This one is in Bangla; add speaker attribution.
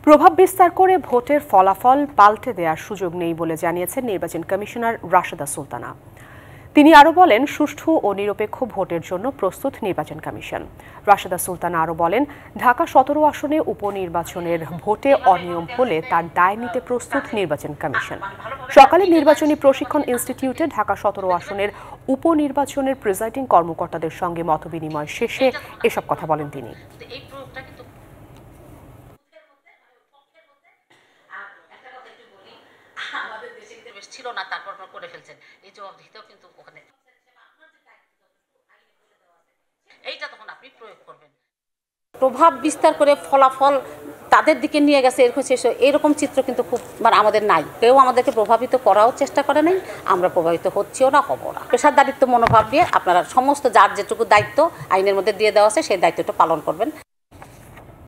Speaker 1: প্রভাব বিস্তার করে ভোটের ফলাফল পাল্টে দেওয়ার সুযোগ নেই বলে জানিয়েছেন নির্বাচন কমিশনার রাশেদা সুলতানা। তিনি আরও বলেন, সুষ্ঠু ও নিরপেক্ষ ভোটের জন্য প্রস্তুত নির্বাচন কমিশন। রাশেদা সুলতানা আরও বলেন, ঢাকা 17 আসনে উপনির্বাচনের ভোটে অনিয়ম হলে তার দায় নিতে প্রস্তুত নির্বাচন কমিশন। সকালে নির্বাচনী প্রশিক্ষণ ইনস্টিটিউটে ঢাকা 17 আসনের উপনির্বাচনের প্রিজাইডিং কর্মকর্তাদের সঙ্গে মতবিনিময় শেষে এসব কথা বলেন তিনি।
Speaker 2: ছিল না, তারপর করে ফেলছেন, এই জবাবদিহিতাও কিন্তু ওখানে এইটা তখন আপনি প্রয়োগ করবেন। প্রভাব বিস্তার করে ফলাফল তাদের দিকে নিয়ে গেছে এরকম চিত্র কিন্তু খুব আমাদের নাই। কেউ আমাদেরকে প্রভাবিত করাও চেষ্টা করে নাই, আমরা প্রভাবিত হচ্ছিও না, হব না। পেশাদারিত্ব মনোভাব নিয়ে আপনারা সমস্ত যার যেটুকু দায়িত্ব আইনের মধ্যে দিয়ে দেওয়া আছে সেই দায়িত্বটা পালন করবেন।